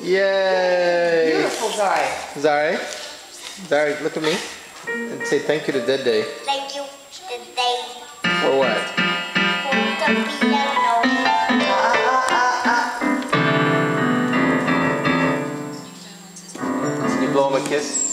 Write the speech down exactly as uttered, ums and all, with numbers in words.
Yay! Beautiful, Zareh. Zareh, Zareh, look at me and say thank you to Dead Day. Thank you to Day. For what? For the piano. Ah, ah, ah, ah. Can you blow him a kiss?